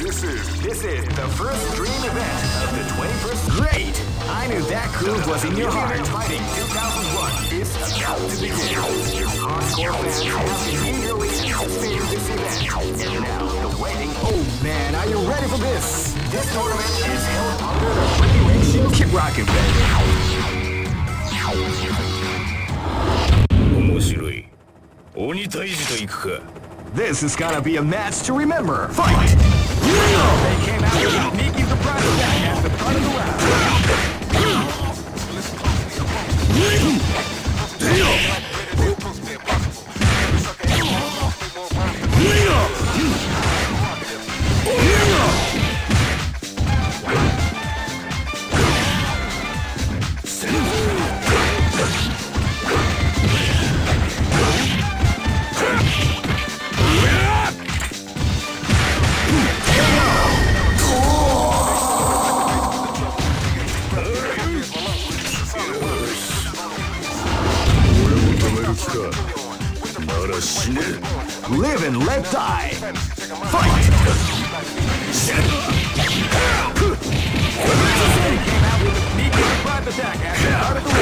This is the first dream event of the 21st. Great! I knew that groove was in your heart. Fighting 2001 is about to begin. Hardcore fans have been eagerly anticipating this event. And now, the waiting. Oh man, are you ready for this? This tournament is held under the free ratio. Keep rocking, baby. 面白い。鬼退治と行くか。This is gonna be a match to remember. Fight! They came out with a sneaky surprise attack at the front of the round. Live and let die. Fight! They came out with a sneaky surprise attack at the start of the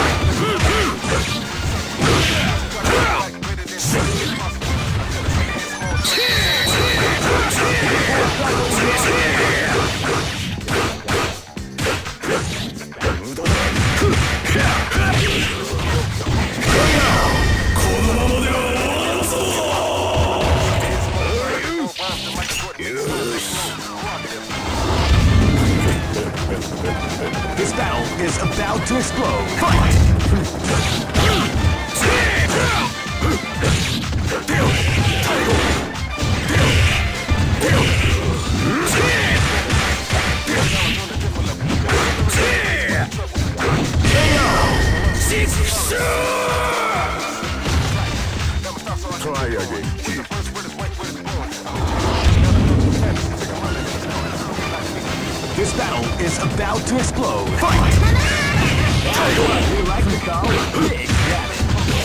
This battle is about to explode. Fight! Try again. This battle is about to explode. Fight! We like to call it Big Rabbit.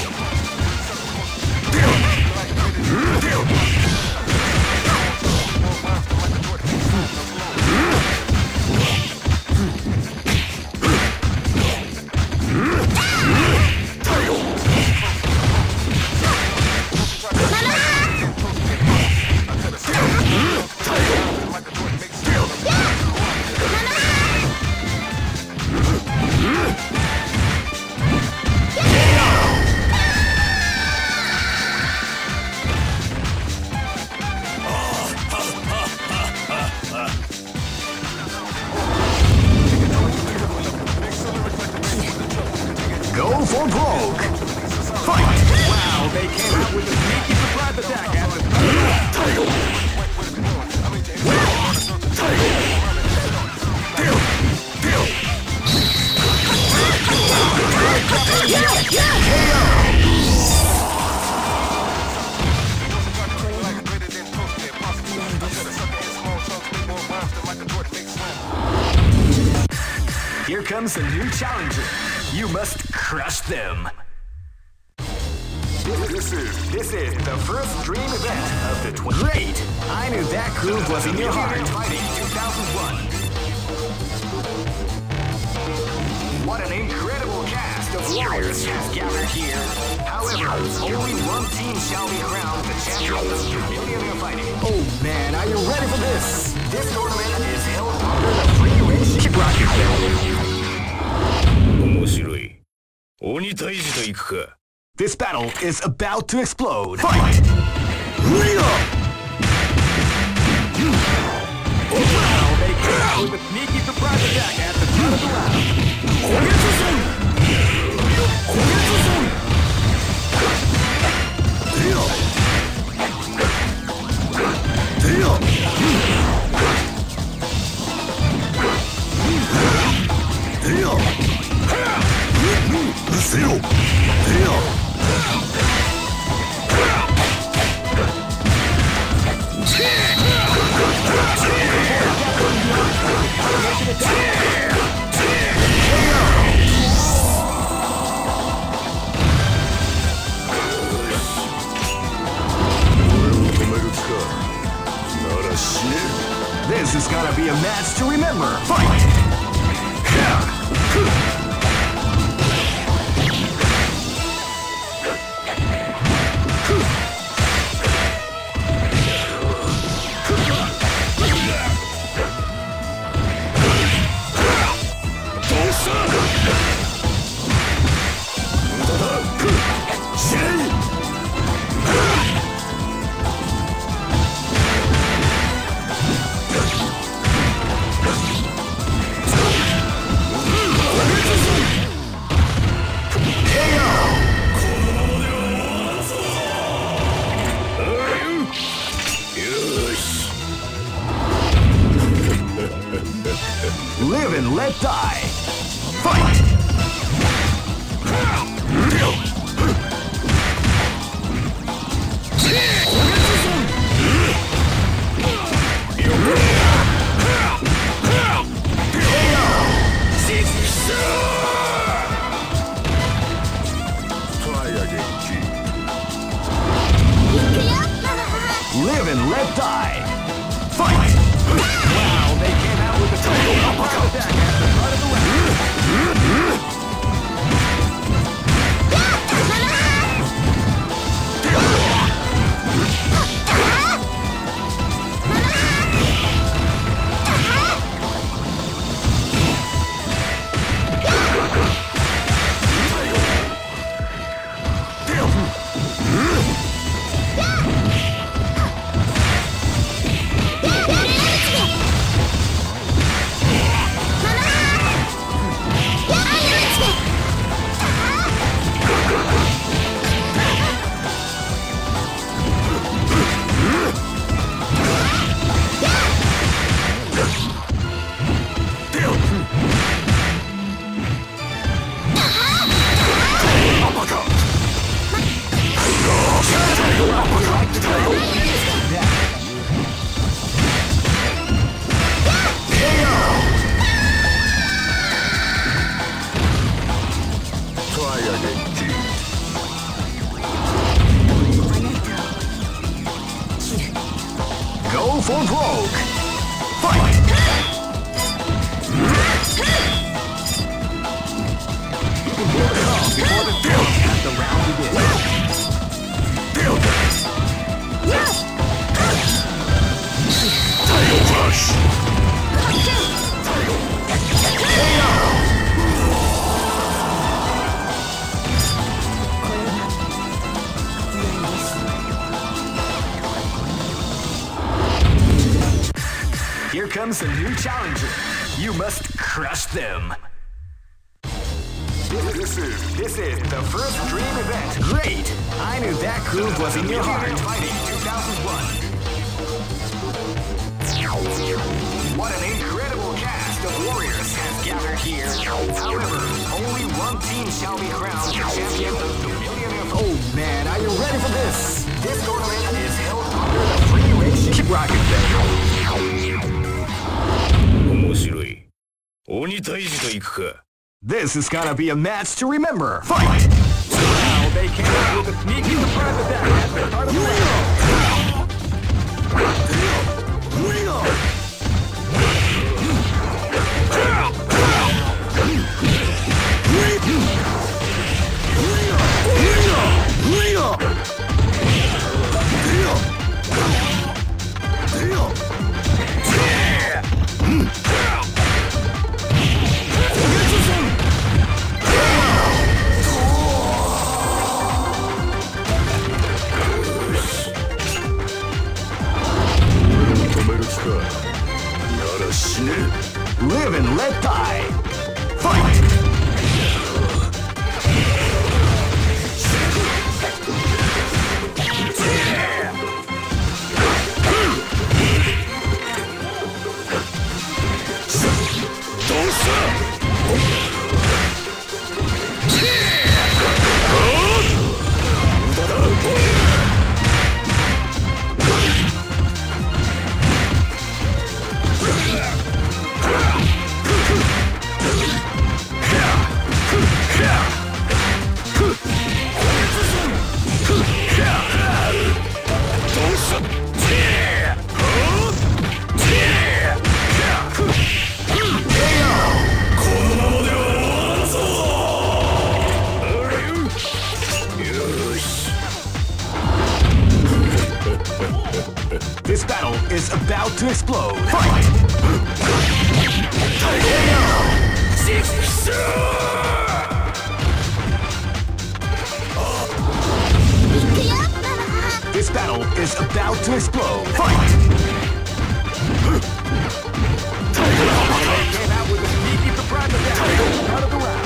Go for broke! Fight! Wow, they came out with a sneaky surprise attack at the Here comes a new challenger. You must crush them. This is the first dream event of the 20. Great! I knew that groove was in your heart. Fighting 2001. What an incredible cast of warriors has gathered here. However, only one team shall be crowned the champion of the Millionaire Fighting. Oh man, are you ready for this? This tournament is held under the free ratio. Keep rocking, baby. 面白い。鬼退治と行くか。This battle is about to explode. Fight! Wow, they came out with a sneaky surprise attack at the start of the round. This is gonna be a match to remember. Fight! Live and let die. Fight! Live and let die. Fight! Wow, they came out with a total uppercut attack at the front of the round. Go for broke. Fight! Before the field as the round begins. Title rush. Here comes a new challenger. You must crush them. This is the first dream event. Great! I knew that groove was in your heart. Fighting 2001. What an incredible cast of warriors has gathered here. However, only one team shall be crowned the champion of the Millionaire. Oh man, are you ready for this? This tournament is held under the free ratio. Keep rocking, baby. 面白い。鬼退治と行くか。This is gonna be a match to remember. Fight! Wow, they came out with a sneaky surprise attack at the start of the round. Live and let die. Fight! explode. Fight! This battle is about to explode. Fight! Came out with a sneaky surprise attack. Out of the round.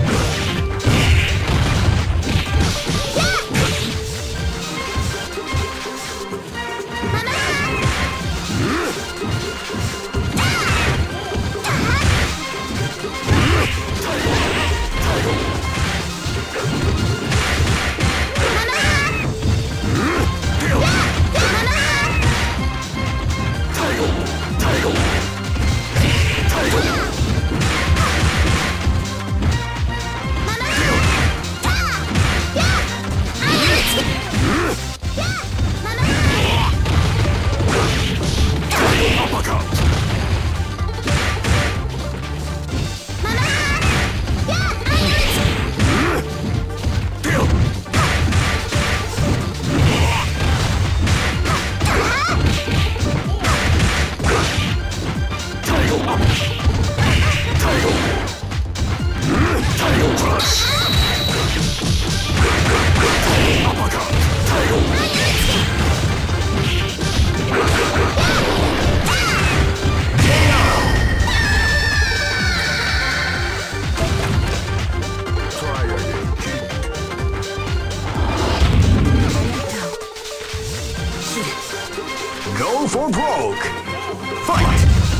Go for broke! Fight!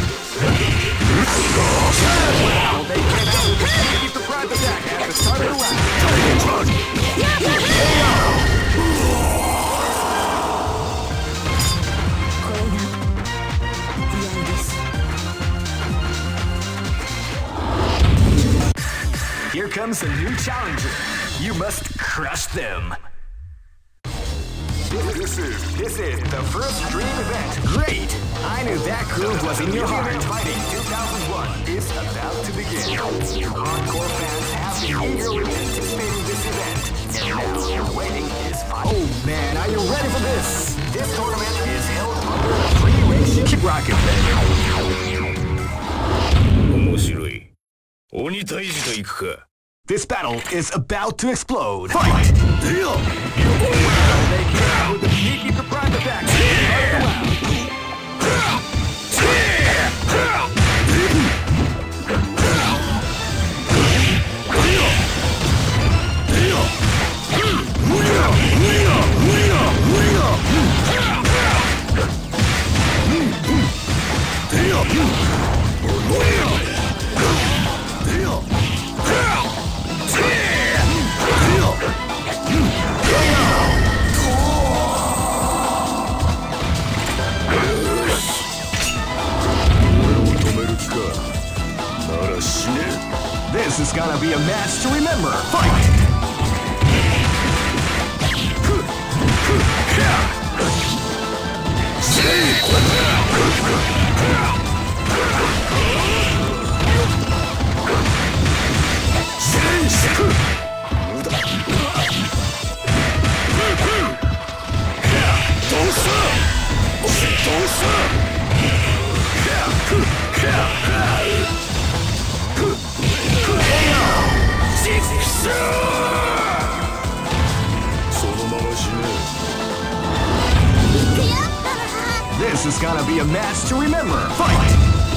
Wow, they came out with a sneaky surprise attack at the start of the round. Here comes a new challenger. You must crush them. This is the first dream event. Great! I knew that groove was in your heart. Fighting 2001 is about to begin. Hardcore fans have been eagerly anticipating this event, and now the waiting is final. Oh man, are you ready for this? This tournament is held under a free ratio. Keep rocking, baby. 面白い。鬼退治といくか。This battle is about to explode. Fight! They came out with a sneaky surprise attack. This is gonna be a match to remember. Fight! This is gonna be a match to remember. Fight!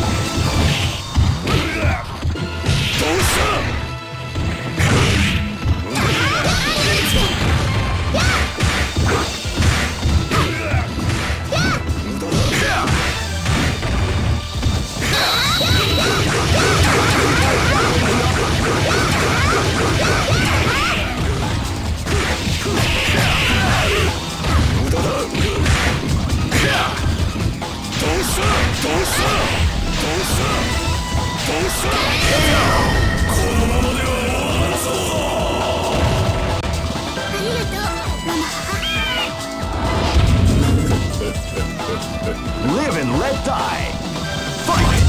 Live and let die. Fight!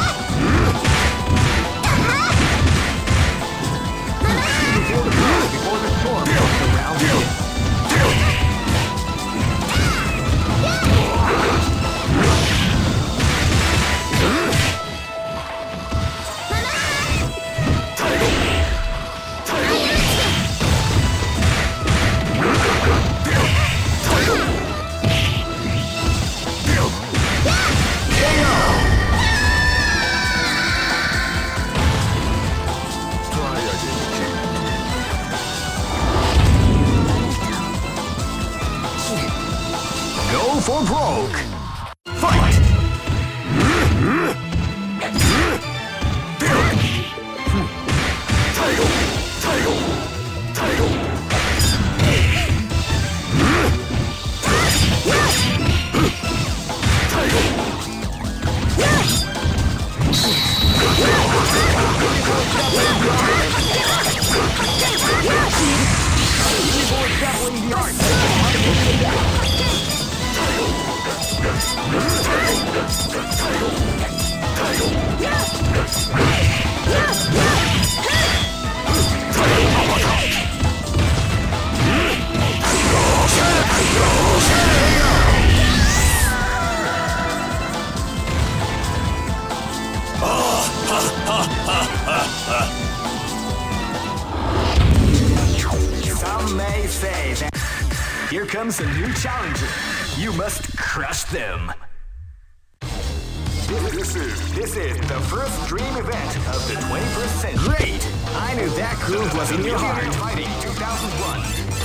Before the storm comes around. the art of combination attack. Some may say that here comes a new challenger. You must crush them. This is the first dream event of the 21st century. Great! I knew that groove was in your heart. Fighting 2001.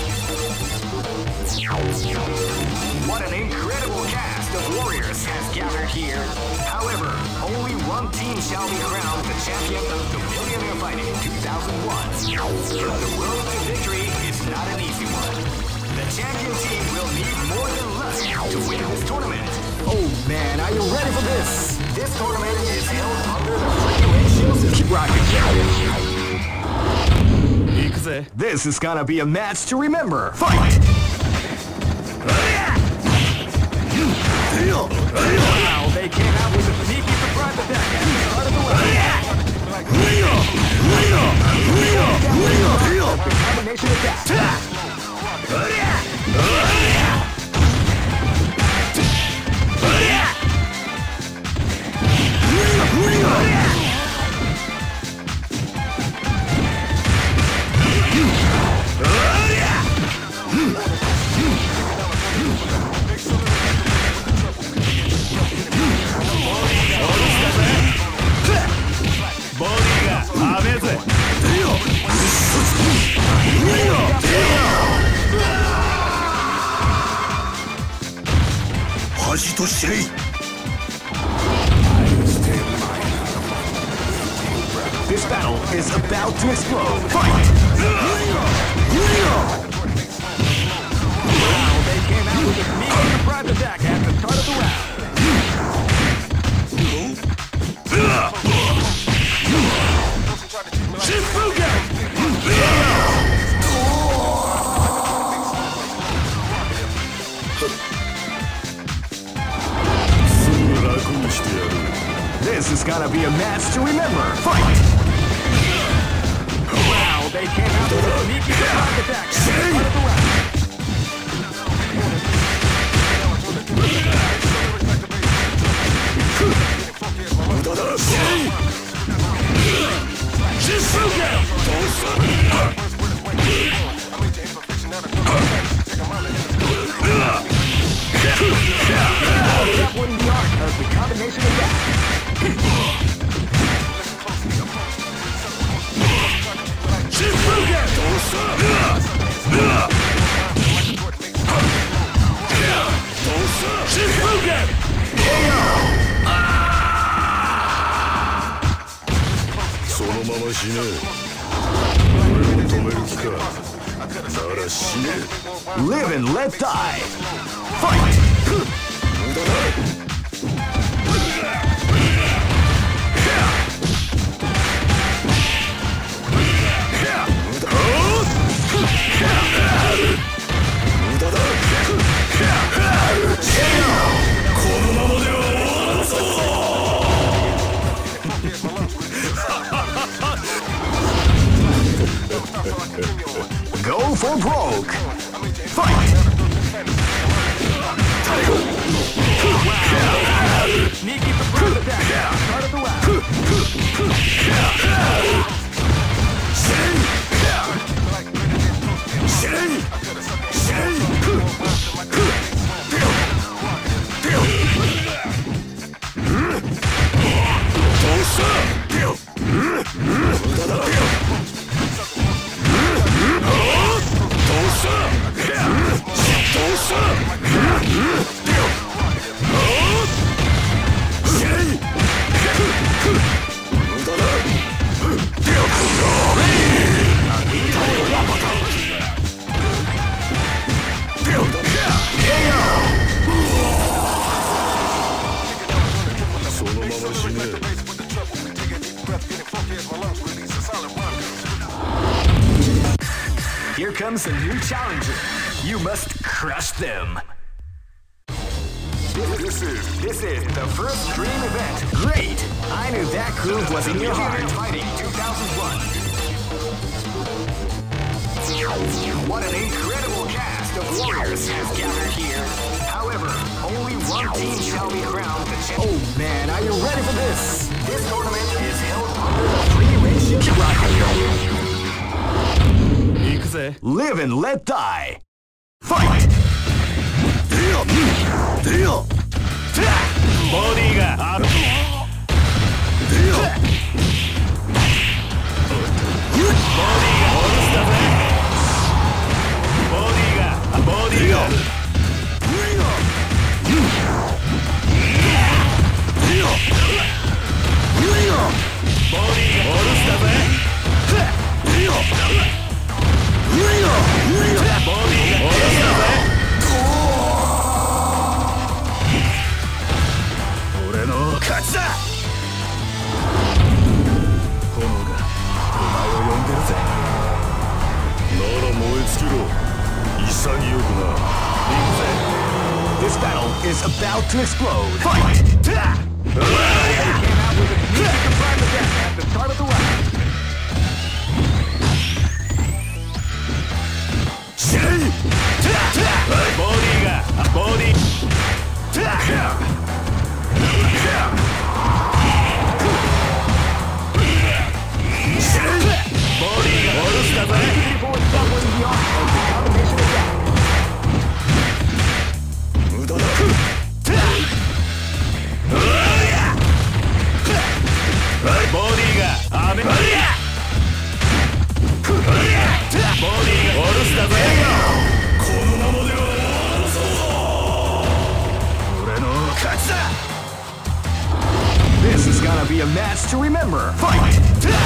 What an incredible cast of warriors has gathered here. However, only one team shall be crowned the champion of the Millionaire Fighting 2001. The road to victory is not an easy one. The champion team will need more than luck to win this tournament. Oh man, are you ready for this? This tournament is held under the regulations. Keep rocking, This is gonna be a match to remember. Fight! Wow, they came out with a sneaky surprise attack at the start of the round. The combination attack. This battle is about to explode. Fight! Wow, they came out with a sneaky surprise attack at the start of the round. This is gonna be a match to remember. Fight! Wow, they came out with a sneaky surprise attack at the start of the round. Separating the art of the combination attack. Live and let die. Fight! Go for broke. Fight! Sneaky surprise attack at the start of the round. Here comes a new challenger. You must crush them. This is the first dream event. Great! I knew that groove was in your heart. Fighting 2001. What an incredible cast of warriors has gathered here. However, only one team shall be crowned the champion. Oh man, are you ready for this? This tournament is held under the free-range rocket. Live and let die. Fight! Deal! Bodyがある。Deal! Bodyが落ちたぜ。Bodyが俺の勝ちだ。炎がお前を呼んでるぜ。なら燃え尽きろ。潔くな。行くぜ。This battle is about to explode. Fight! Came out with a music to prime the death at the start of the round. Body. This is gonna be a match to remember. Fight!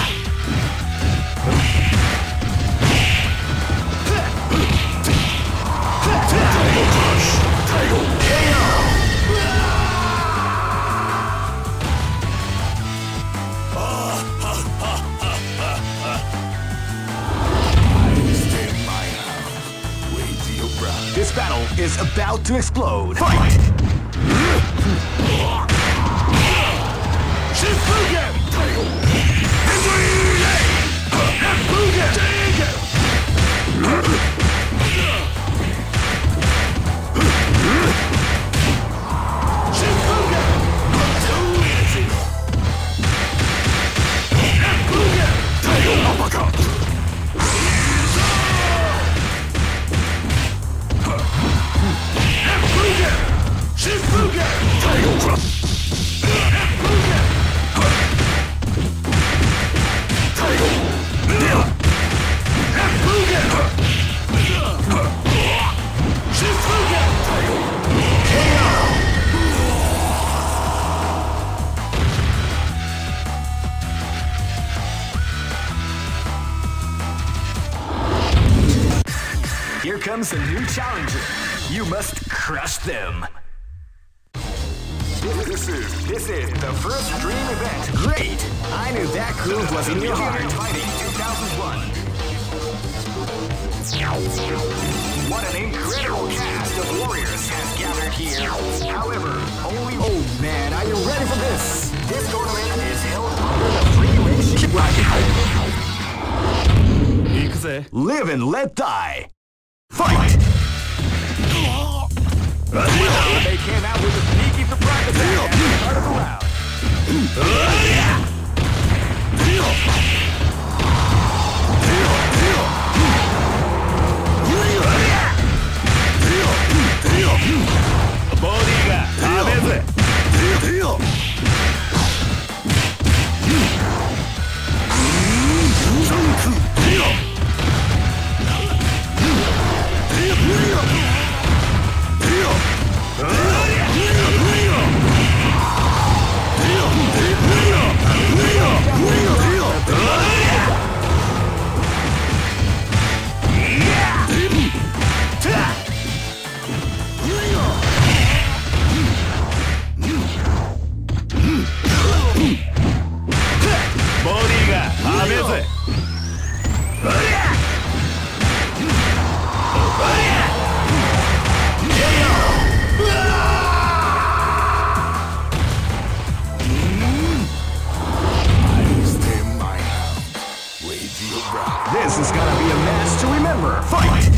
This battle is about to explode. Fight! Here comes a new challenger. You must crush them. This is the first dream event. Great! I knew that groove was in your heart. Fighting 2001. What an incredible cast of warriors has gathered here. However, only... Oh man, are you ready for this? This tournament is held under the free-range rocket. Live and let die. Fight! They came out with a sneaky surprise attack at the start of the round. Bodyがダメぜ。 This is gonna be a match to remember. Fight!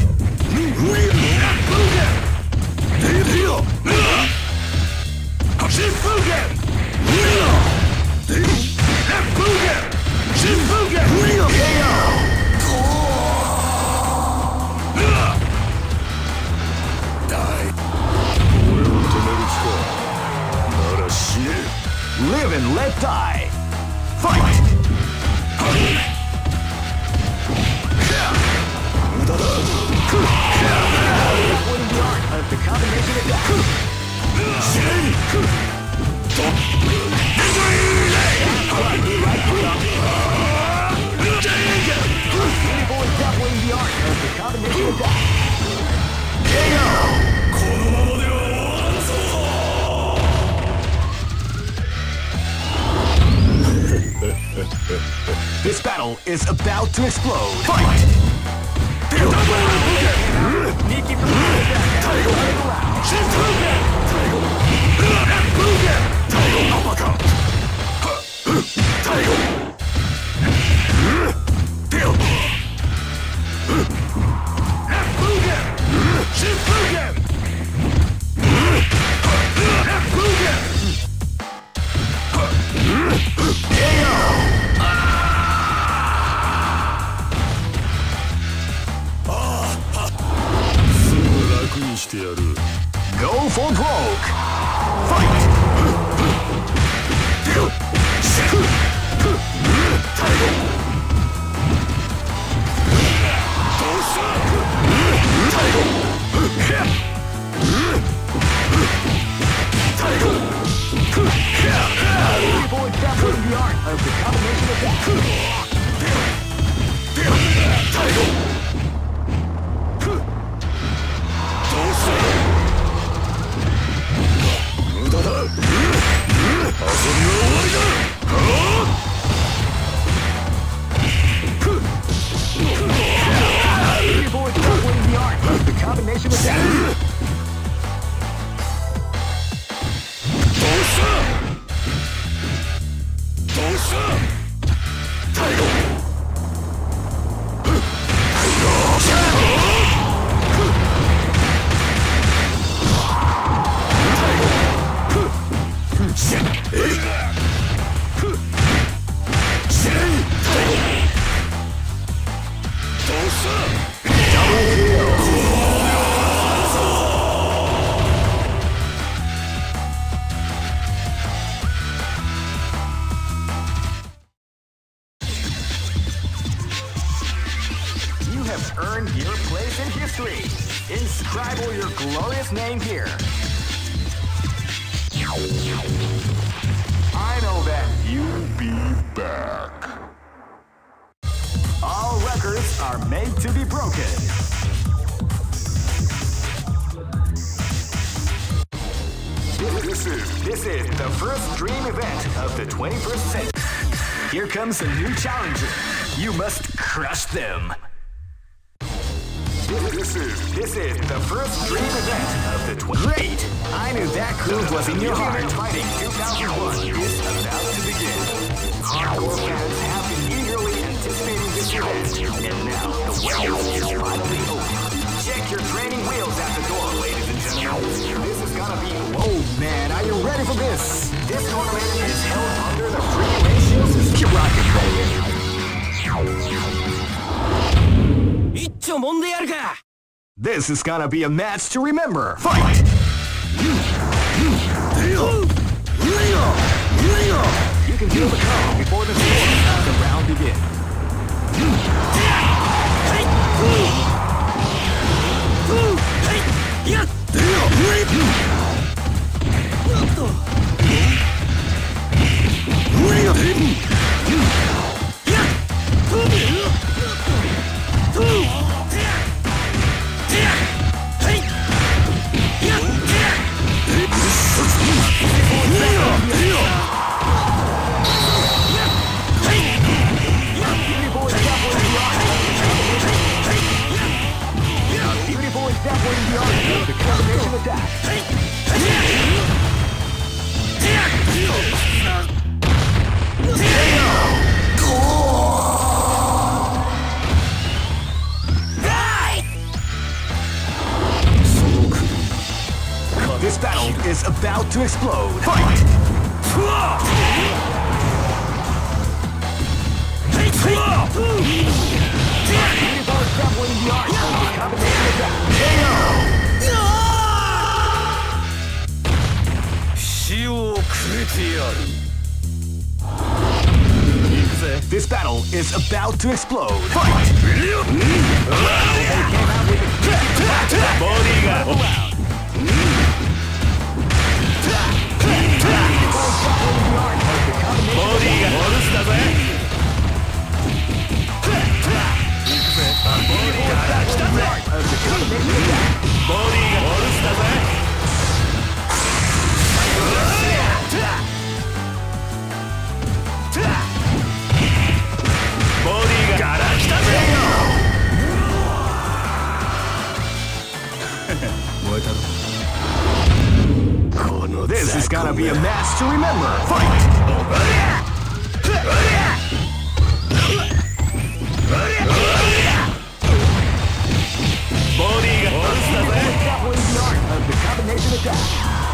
Live and let die. Fight! The combination attack. Beautiful and doubling the art of the combination attack. This battle is about to explode. Fight! Nikki from the Go for broke. Fight! People establish the art of the combination attack. People establish the art of the combination attack. Earned your place in history. Inscribe your glorious name here. I know that you'll be back. All records are made to be broken. This is the first dream event of the 21st century. Here comes a new challenger. You must crush them. This is the first dream event of the Great! I knew that groove was in your heart. Fighting 2001 is about to begin. Hardcore fans have been eagerly anticipating this event, and now the well is finally open. Check your training wheels at the door, ladies and gentlemen. This is gonna be... Oh man, are you ready for this? This tournament is held under the free ratio system. Keep rocking, baby. This is gonna be a match to remember. Fight! You can feel the calm before the storm as the round begins. The combination attack. about to explode. Fight! This battle is about to explode. Fight! This is gonna be a match to remember. Fight! The combination attack.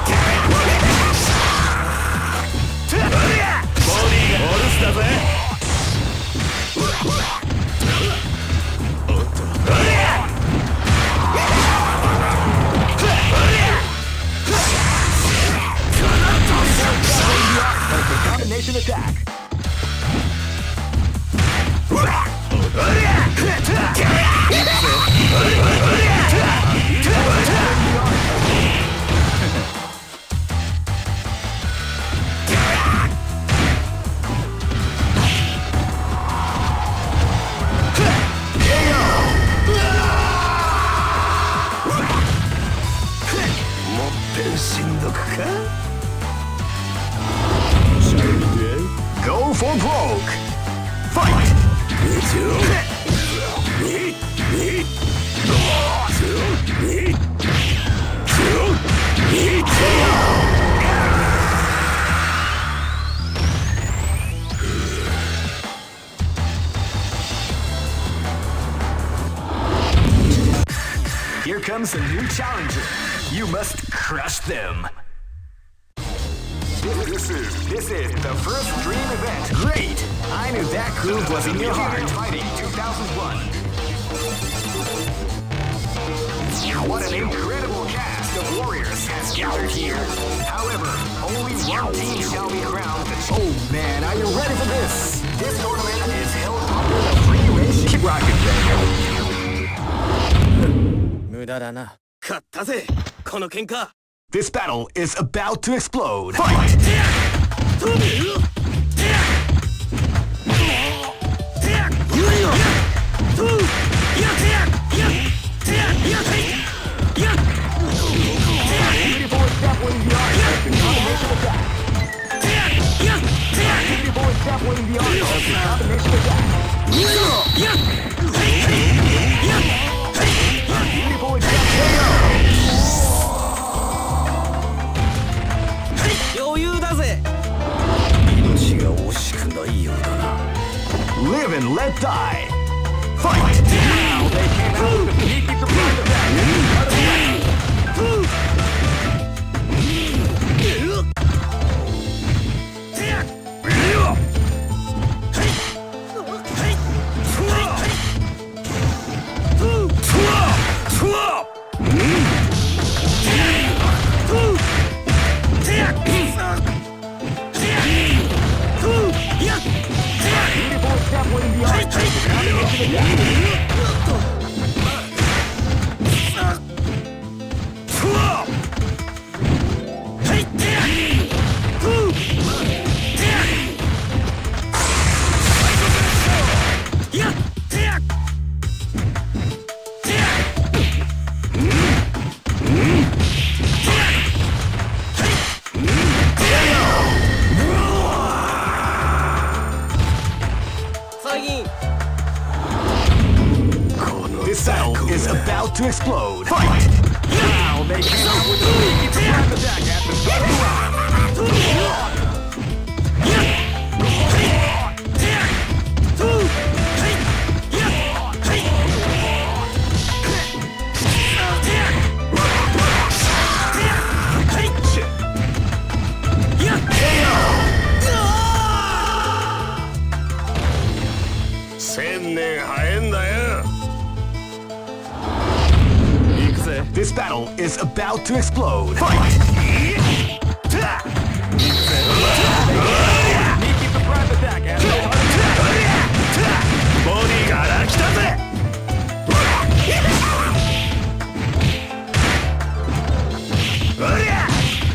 Combination attack. Go for broke. Fight! Here comes a new challenger. You must crush them. This is the first dream event. Great! I knew that groove was in your heart. Fighting 2001. What an incredible cast of warriors has gathered here. However, only one team shall be crowned. Oh man, are you ready for this? This tournament is held under the free ratio. Keep rocking, baby. This battle is about to explode. Fight! Live and let die. Fight! Now they came out with the sneaky surprise attack. This battle is about to explode. Fight! Now they came out with a sneaky surprise attack at the start of the round. 年早えんだよ。行くぜ。 This battle is about to explode. Fight! ボディから来たぜ。おりゃ。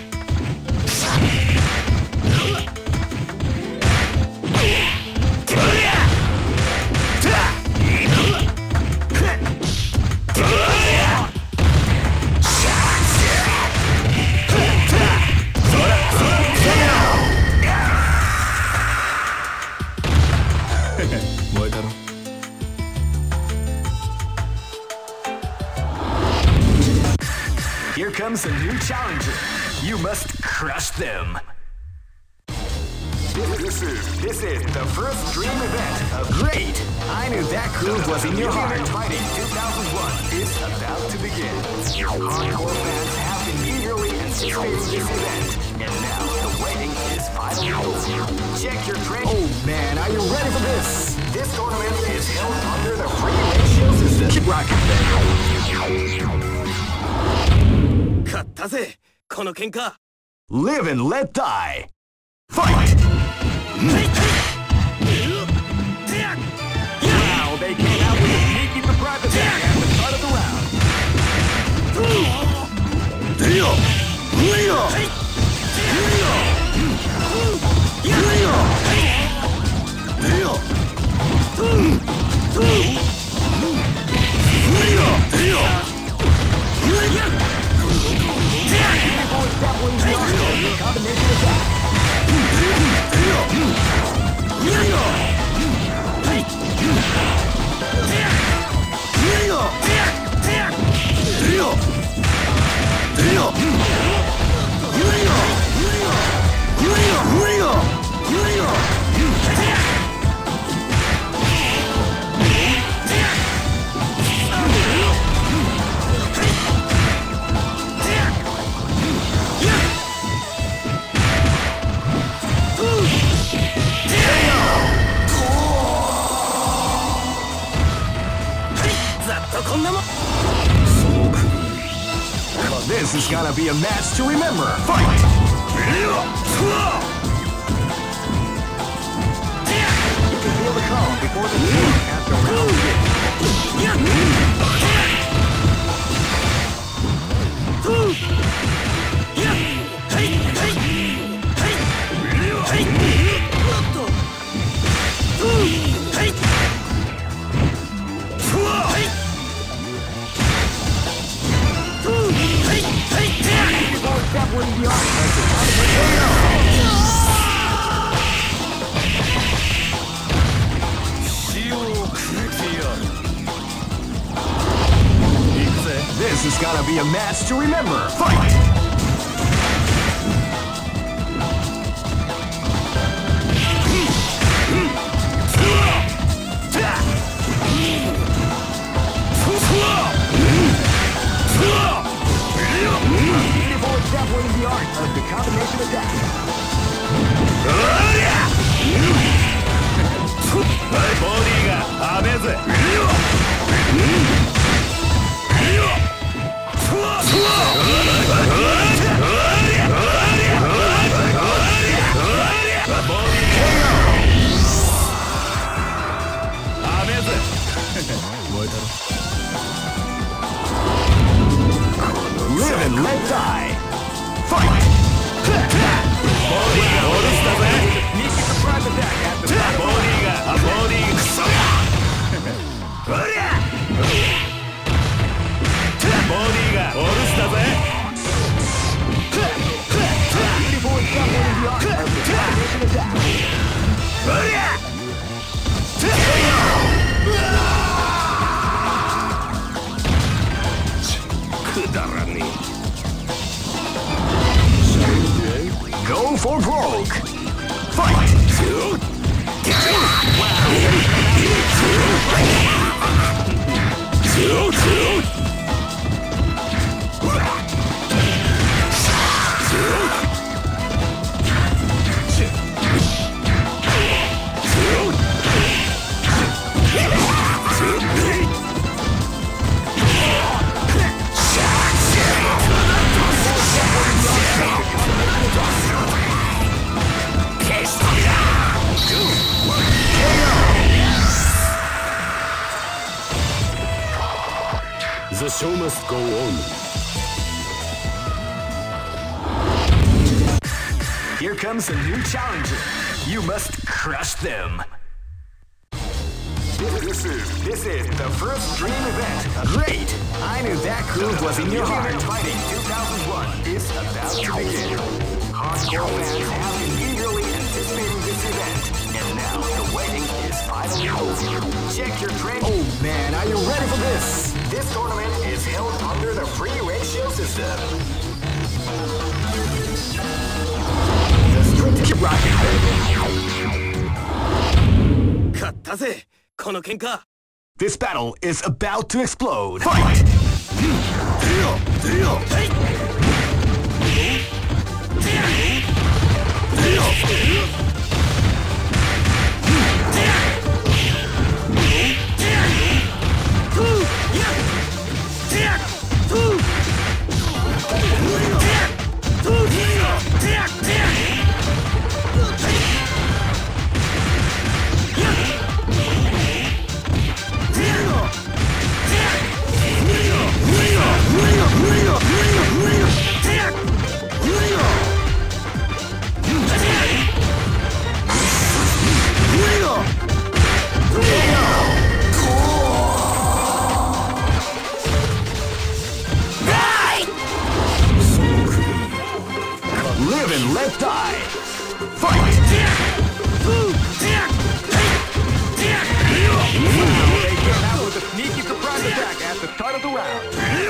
燃えたろ。 Here comes a new challenger. You must crush them. This is the first dream event of Great. I knew that groove was in your heart. Fighting 2001 is about to begin. Hardcore fans have been eagerly anticipating this event, and now the waiting is finally over. Check your training. Oh man, are you ready for this? This tournament is held under the free ratio system. Keep rocking, baby. 勝ったぜ、この喧嘩。 Live and let die. Fight! Wow, they came out with a sneaky surprise attack at the start of the round. Combination attack. This is gonna be a match to remember. Fight! You can feel the calm before the storm after round This is gonna be a match to remember. Fight! Definitely the art of the combination attack. Body が雨ぜ。 Live and let die. Fight! Body が下ろしたぜ。Body がクソが。おりゃ。ボディが下ろしたぜ。おりゃ。くだらねえ。 Go for broke. Fight! Wow. The show must go on. Here comes a new challenger. You must crush them. This is the first dream event. Great! I knew that groove was in your heart. Fighting 2001 is about to begin. Hardcore fans have been eagerly anticipating this event, and now the waiting is finally over. Check your training. Oh man, are you ready for this? This tournament is held under the free ratio system. Keep rocking, baby. 勝ったぜこの喧嘩 This battle is about to explode. Fight! Live and let die. Fight! They came out with a sneaky surprise attack at the start of the round.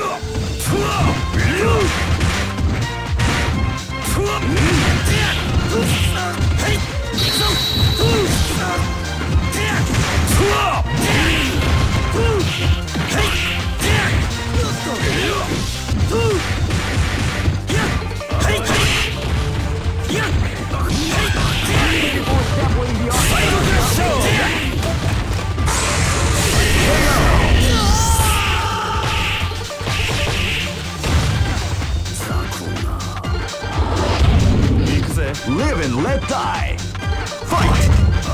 Live and let die. Fight!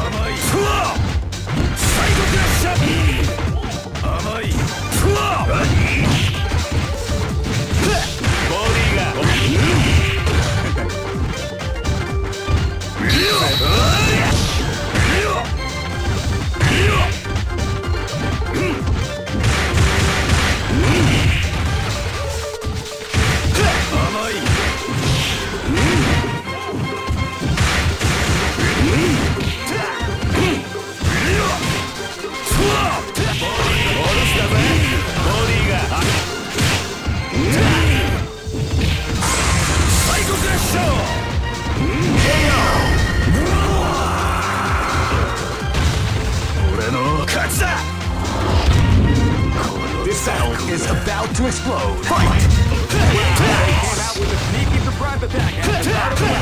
This battle is about to explode. Fight! They came out with a sneaky surprise attack at the start of the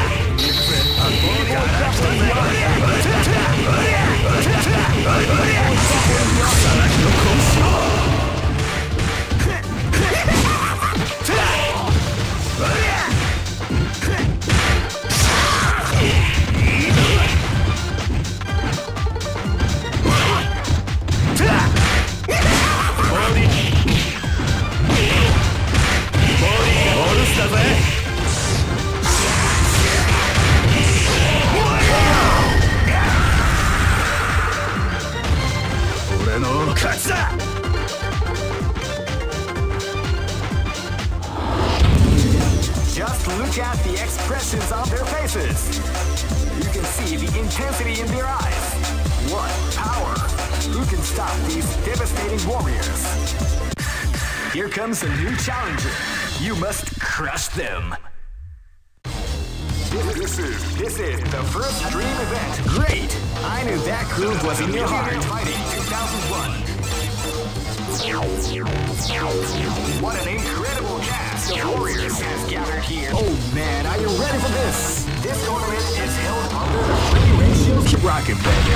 Just look at the expressions on their faces. You can see the intensity in their eyes. What power! Who can stop these devastating warriors? Here comes a new challenger. You must crush them. This is the first dream event. Great! I knew that groove was in your heart. Fighting 2001. What an incredible cast of warriors has gathered here. Oh man, are you ready for this? This tournament is held under the free ratio. Keep rocking,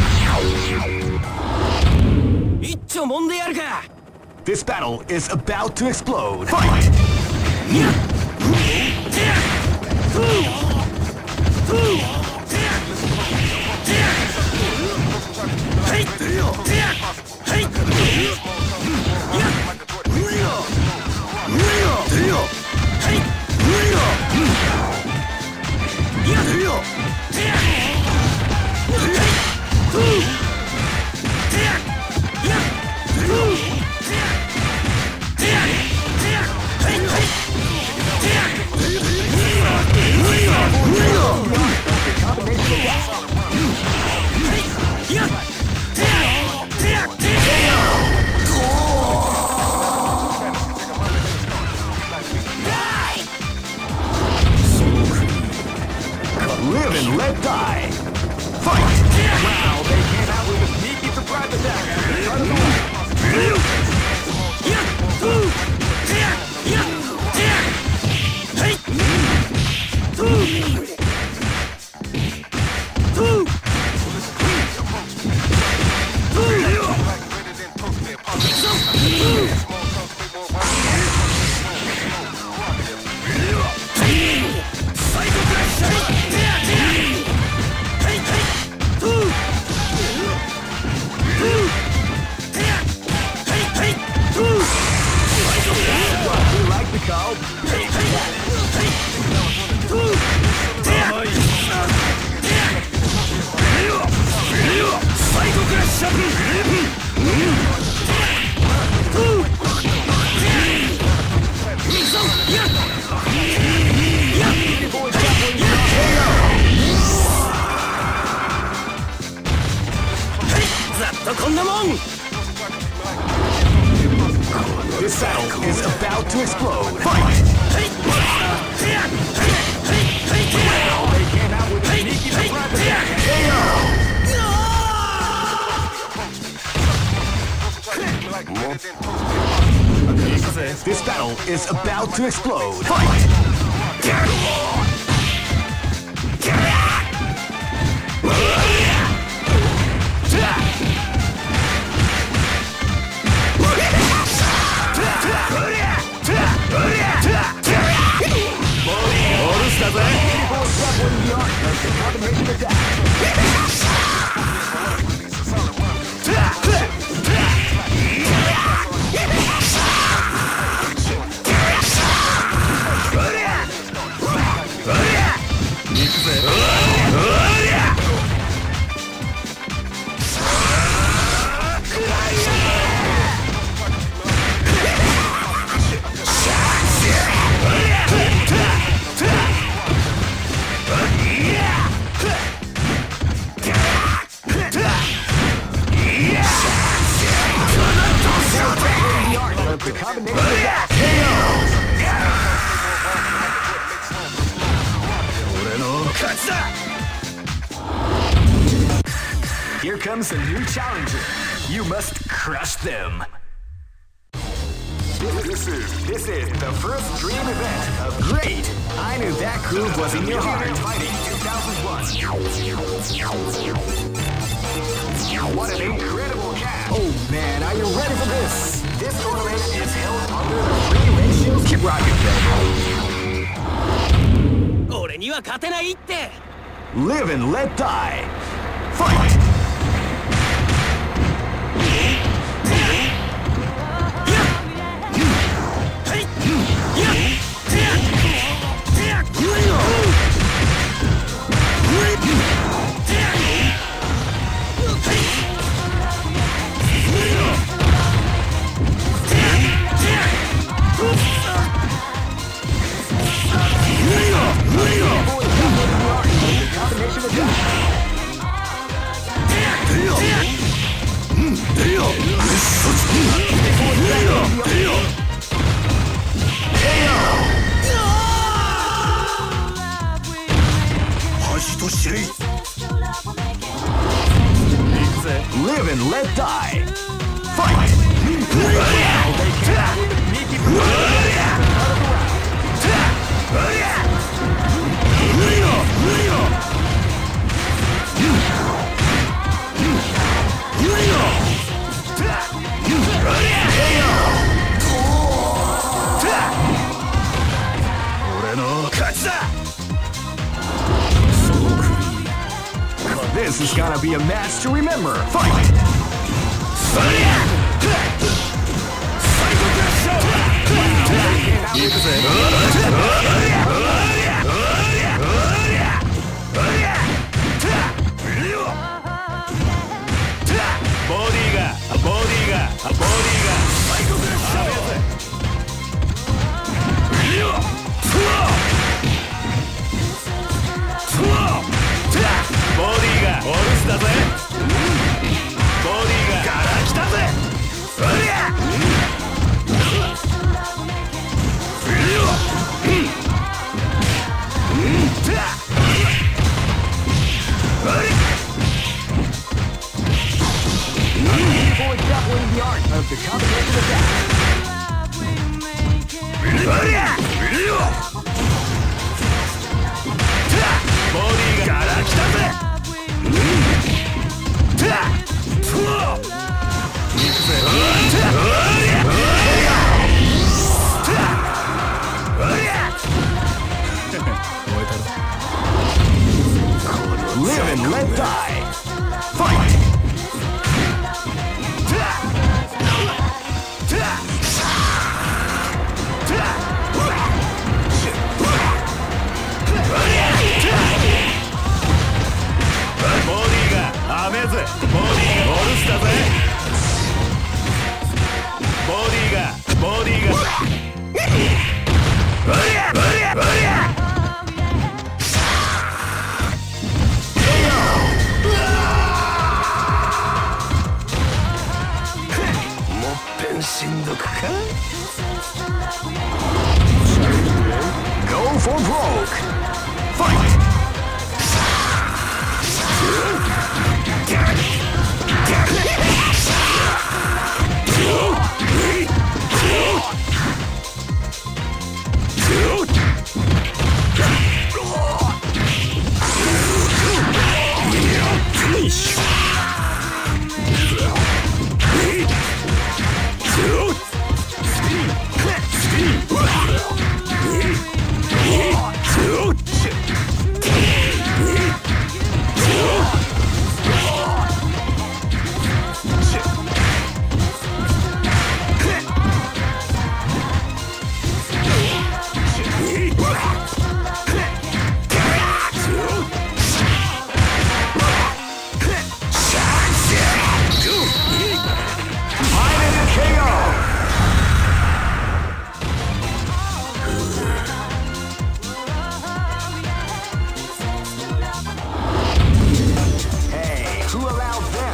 baby. This battle is about to explode. Fight! サイコクラッシャー。ざっとこんなもん。 This battle is about to explode. Fight! Wow, they came out with a sneaky surprise attack. This battle is about to explode. Fight! Here comes a new challenger. You must crush them. This is the first dream event of Great. I knew that groove was in your heart. Fighting 2001. What an incredible cast. Oh man, are you ready for this? This tournament is held under the free ratio. Keep rocking, baby. 俺には勝てないって。 Live and let die. Fight! Live and let die. Fight! This is gonna be a match to remember. Fight! The combination attack. Live and let die. Fight! ねえぜ。ボディーがオルスだぜ。ボディーがうりゃうりゃうりゃ。もっぺんしんどくか。 Go for broke. Fight.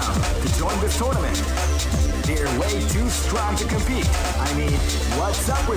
Tournament. They're way too strong to compete. I mean, what's up with